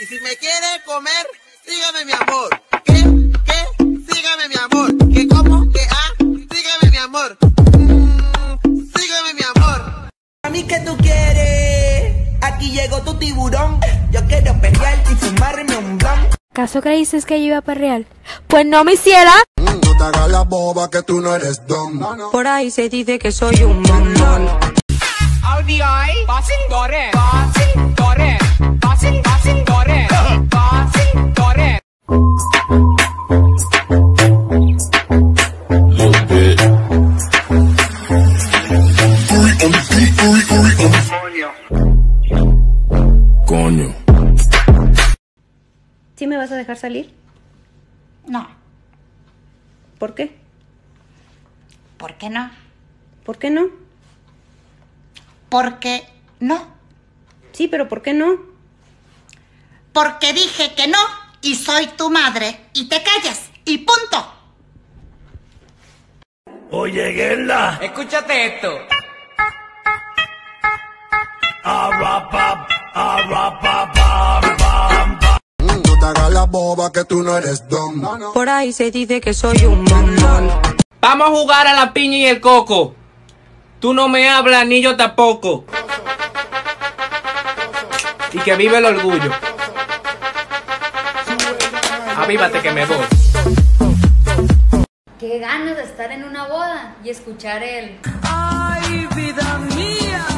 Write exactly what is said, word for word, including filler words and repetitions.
Y si me quiere comer, sígame mi amor. ¿Qué? ¿Qué? Sígame mi amor. ¿Qué cómo? ¿Qué ah? Sígame mi amor. Mm, sígame mi amor. A mí que tú quieres, aquí llegó tu tiburón. Yo quiero pelear y fumarme un blunt. ¿Acaso creíste que yo iba a perrear? Pues no me hiciera. Mm, no te hagas la boba que tú no eres don. No, no. Por ahí se dice que soy un bombón. R B I, passing gore, passing gore, passing passing gore, passing gore. Coño. ¿Sí me vas a dejar salir? No. ¿Por qué? ¿Por qué no? ¿Por qué no? ¿Por qué no? Sí, pero ¿por qué no? Porque dije que no y soy tu madre y te callas y punto. Oye, Guerla. Escúchate esto. Arrapa, arrapa, pam, pam, pam. Mm, no te hagas la boba que tú no eres don. No, no. Por ahí se dice que soy un bombón. Vamos a jugar a la piña y el coco. Tú no me hablas ni yo tampoco. Y que vive el orgullo. Avívate que me voy. Qué ganas de estar en una boda y escuchar el... Ay, vida mía.